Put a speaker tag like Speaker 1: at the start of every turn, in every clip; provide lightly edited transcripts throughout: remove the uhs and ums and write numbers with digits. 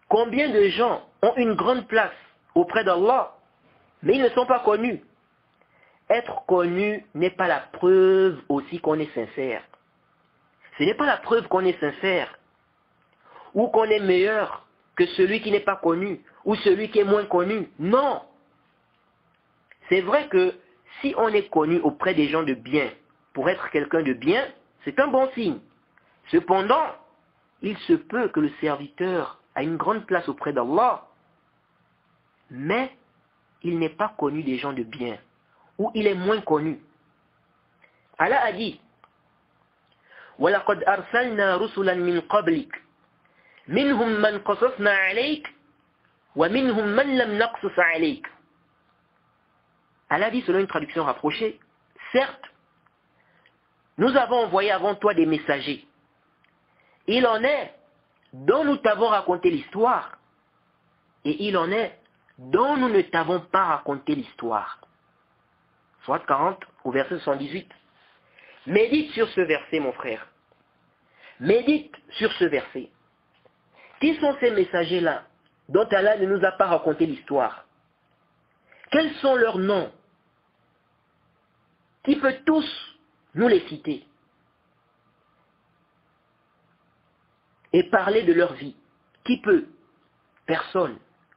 Speaker 1: Combien de gens ont une grande place auprès d'Allah, mais ils ne sont pas connus? Être connu n'est pas la preuve aussi qu'on est sincère. Ce n'est pas la preuve qu'on est sincère ou qu'on est meilleur que celui qui n'est pas connu ou celui qui est moins connu. Non. C'est vrai que si on est connu auprès des gens de bien, pour être quelqu'un de bien, c'est un bon signe. Cependant, il se peut que le serviteur a une grande place auprès d'Allah, mais il n'est pas connu des gens de bien, ou il est moins connu. Allah a dit, وَلَقَدْ أَرْسَلْنَا رُسُلًا مِنْ قَبْلِكَ مِنْهُمْ مَنْ قَصَصْنَا عَلَيْكَ وَمِنْهُمْ مَنْ لَمْ نَقْصُصْ عَلَيْكَ. Allah dit selon une traduction rapprochée, certes, nous avons envoyé avant toi des messagers. Il en est dont nous t'avons raconté l'histoire, et il en est dont nous ne t'avons pas raconté l'histoire. Soit 40 au verset 78. Médite sur ce verset, mon frère. Médite sur ce verset. Qui sont ces messagers-là dont Allah ne nous a pas raconté l'histoire? Quels sont leurs noms? Qui peut tous nous les citer et parler de leur vie? Qui peut? Personne.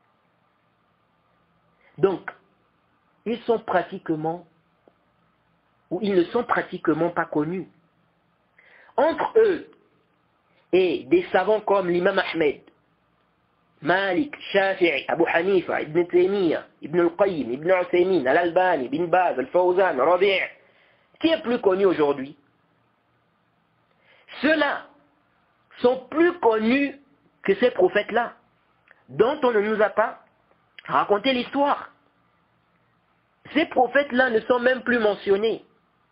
Speaker 1: Donc, ils sont pratiquement, ou ils ne sont pratiquement pas connus. Entre eux et des savants comme l'imam Ahmed, Malik, Shafi'i, Abu Hanifa, Ibn Taymiyyah, Ibn al-Qayyim, Ibn Uthaymin, Al-Albani, Ibn Baz, Al-Fawzan, Rabi', qui est plus connu aujourd'hui? Ceux-là sont plus connus que ces prophètes-là, dont on ne nous a pas raconté l'histoire. Ces prophètes-là ne sont même plus mentionnés.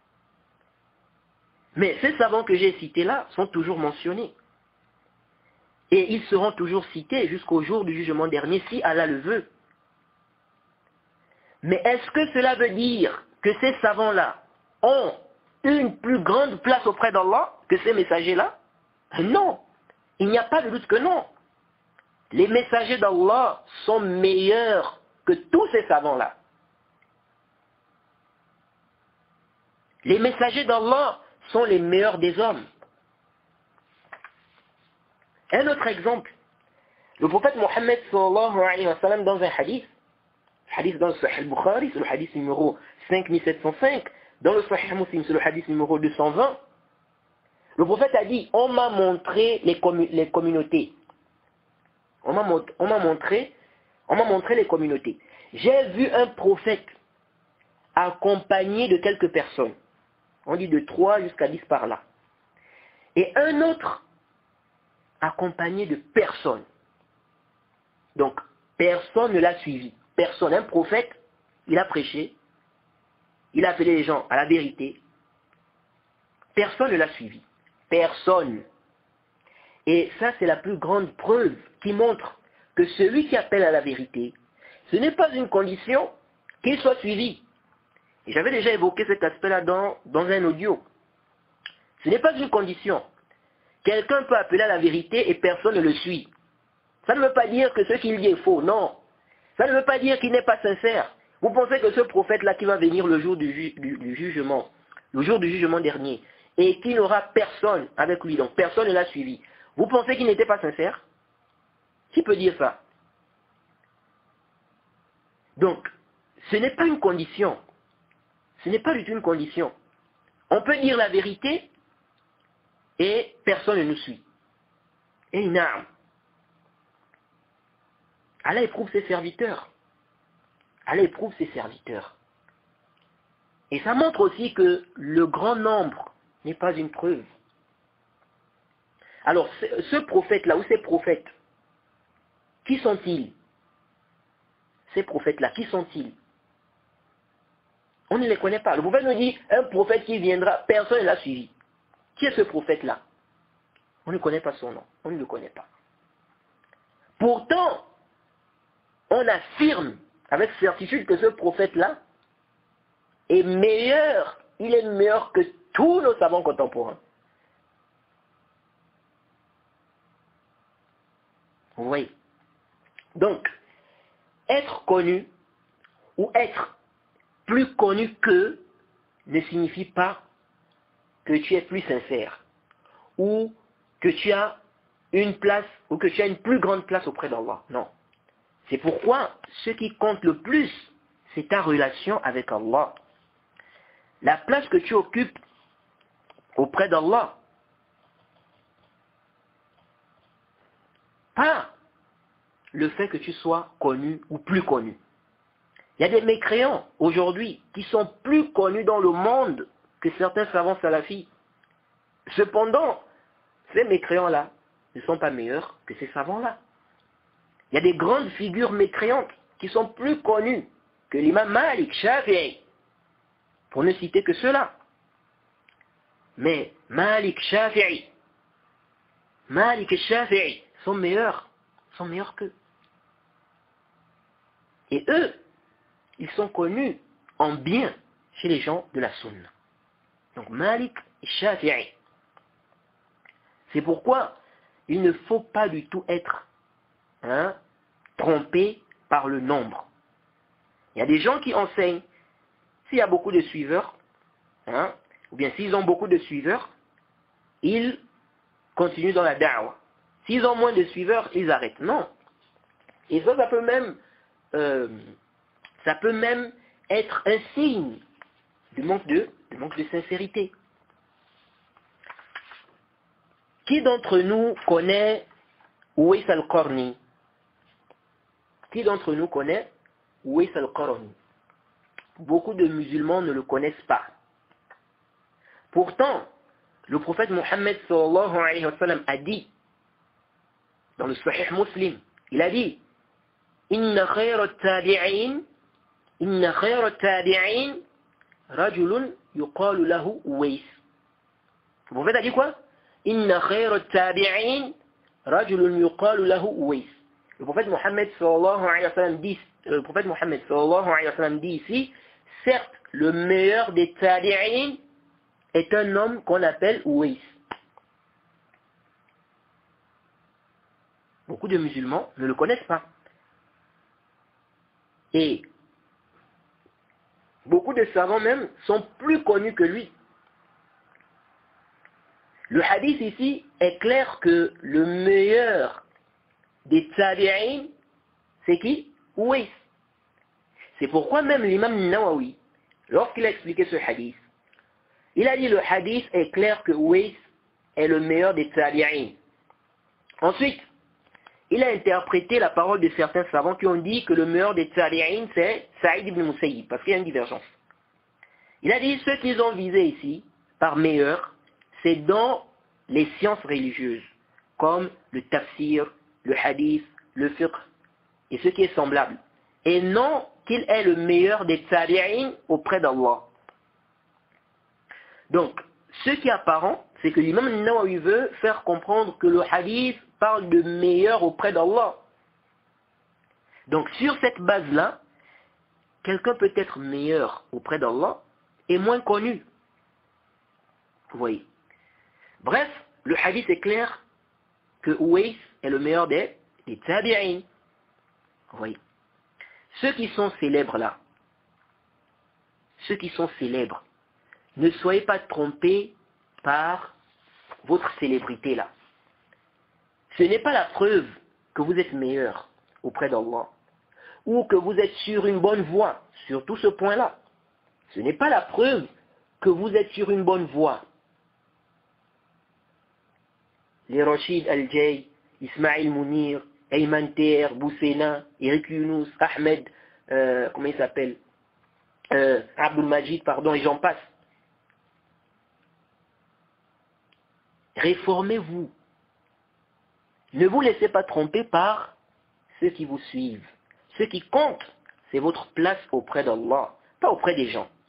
Speaker 1: Mais ces savants que j'ai cités là sont toujours mentionnés. Et ils seront toujours cités jusqu'au jour du jugement dernier, si Allah le veut. Mais est-ce que cela veut dire que ces savants-là ont une plus grande place auprès d'Allah que ces messagers-là? Non. Il n'y a pas de doute que non. Les messagers d'Allah sont meilleurs que tous ces savants-là. Les messagers d'Allah sont les meilleurs des hommes. Un autre exemple, le prophète Mohammed sallallahu alayhi wa sallam dans un hadith dans le Sahih al-Bukhari, c'est le hadith numéro 5705, dans le Sahih Muslim, c'est le hadith numéro 220, le prophète a dit, on m'a montré les communautés. On m'a montré les communautés. J'ai vu un prophète accompagné de quelques personnes. On dit de 3 jusqu'à 10 par là. Et un autre accompagné de personne. Donc, personne ne l'a suivi. Personne. Un prophète, il a prêché, il a appelé les gens à la vérité. Personne ne l'a suivi. Personne. Et ça, c'est la plus grande preuve qui montre que celui qui appelle à la vérité, ce n'est pas une condition qu'il soit suivi. Et j'avais déjà évoqué cet aspect-là dans un audio. Ce n'est pas une condition. Quelqu'un peut appeler à la vérité et personne ne le suit. Ça ne veut pas dire que ce qu'il dit est faux, non. Ça ne veut pas dire qu'il n'est pas sincère. Vous pensez que ce prophète-là qui va venir le jour du jugement, le jour du jugement dernier, et qui n'aura personne avec lui, donc personne ne l'a suivi, vous pensez qu'il n'était pas sincère? Qui peut dire ça? Donc, ce n'est pas une condition. Ce n'est pas du tout une condition. On peut dire la vérité et personne ne nous suit. Et une arme. Allah éprouve ses serviteurs. Allah éprouve ses serviteurs. Et ça montre aussi que le grand nombre n'est pas une preuve. Alors, ce prophète-là, ou ces prophètes, qui sont-ils? Ces prophètes-là, qui sont-ils? On ne les connaît pas. Le prophète nous dit, un prophète qui viendra, personne ne l'a suivi. Qui est ce prophète-là? On ne connaît pas son nom. On ne le connaît pas. Pourtant, on affirme avec certitude que ce prophète-là est meilleur. Il est meilleur que tous nos savants contemporains. Vous voyez. Donc, être connu ou être plus connu qu'eux ne signifie pas que tu es plus sincère ou que tu as une place ou que tu as une plus grande place auprès d'Allah. Non. C'est pourquoi ce qui compte le plus, c'est ta relation avec Allah. La place que tu occupes auprès d'Allah. Pas le fait que tu sois connu ou plus connu. Il y a des mécréants aujourd'hui qui sont plus connus dans le monde que certains savants salafis. Cependant, ces mécréants-là ne sont pas meilleurs que ces savants-là. Il y a des grandes figures mécréantes qui sont plus connues que l'imam Malik, Shafi'i, pour ne citer que ceux-là. Mais Malik, Shafi'i et Shafi'i sont meilleurs qu'eux. Et eux, ils sont connus en bien chez les gens de la Sunna. Donc Malik et Shafi'i. C'est pourquoi il ne faut pas du tout être trompé par le nombre. Il y a des gens qui enseignent, s'il y a beaucoup de suiveurs, ou bien s'ils ont beaucoup de suiveurs, ils continuent dans la da'wah. S'ils ont moins de suiveurs, ils arrêtent. Non. Et ça peut même être un signe de manque de sincérité. Qui d'entre nous connaît Uwais al-Qarni? Qui d'entre nous connaît Uwais al-Qarni? Beaucoup de musulmans ne le connaissent pas. Pourtant, le prophète Mohammed sallallahu alayhi wa sallam a dit, dans le Sahih Muslim, il a dit, Inna khayra tabi'in rajulun yuqalu lahu Uwais. Le prophète a dit quoi? Inna khayra tabi'in rajulun yuqalu lahu Uwais. Le prophète Mohammed sallallahu alayhi wa sallam dit ici, certes, le meilleur des tabi'in est un homme qu'on appelle Uwais. Beaucoup de musulmans ne le connaissent pas. Et beaucoup de savants même sont plus connus que lui. Le hadith ici est clair que le meilleur des tabi'in, c'est qui? Uwais. C'est pourquoi même l'imam Nawawi, lorsqu'il a expliqué ce hadith, il a dit le hadith est clair que Uwais est le meilleur des tabi'in. Ensuite, il a interprété la parole de certains savants qui ont dit que le meilleur des tabi'in c'est Saïd ibn Musayyib, parce qu'il y a une divergence. Il a dit ce qu'ils ont visé ici, par meilleur, c'est dans les sciences religieuses, comme le tafsir, le hadith, le fiqh, et ce qui est semblable. Et non qu'il est le meilleur des tabi'in auprès d'Allah. Donc, ce qui est apparent, c'est que l'imam Nawawi veut faire comprendre que le hadith parle de meilleur auprès d'Allah. Donc, sur cette base-là, quelqu'un peut être meilleur auprès d'Allah et moins connu. Vous voyez. Bref, le hadith est clair que Uwais est le meilleur des tabi'in. Vous voyez. Ceux qui sont célèbres là, ne soyez pas trompés par votre célébrité là. Ce n'est pas la preuve que vous êtes meilleur auprès d'Allah ou que vous êtes sur une bonne voie, sur tout ce point-là. Ce n'est pas la preuve que vous êtes sur une bonne voie. Les Rachid Al-Jay, Ismail Mounir, Ayman Ter, Boussena, Eric Younous, Ahmed, comment il s'appelle, Abdul Majid, pardon, et j'en passe. Réformez-vous. Ne vous laissez pas tromper par ceux qui vous suivent. Ce qui compte, c'est votre place auprès d'Allah, pas auprès des gens.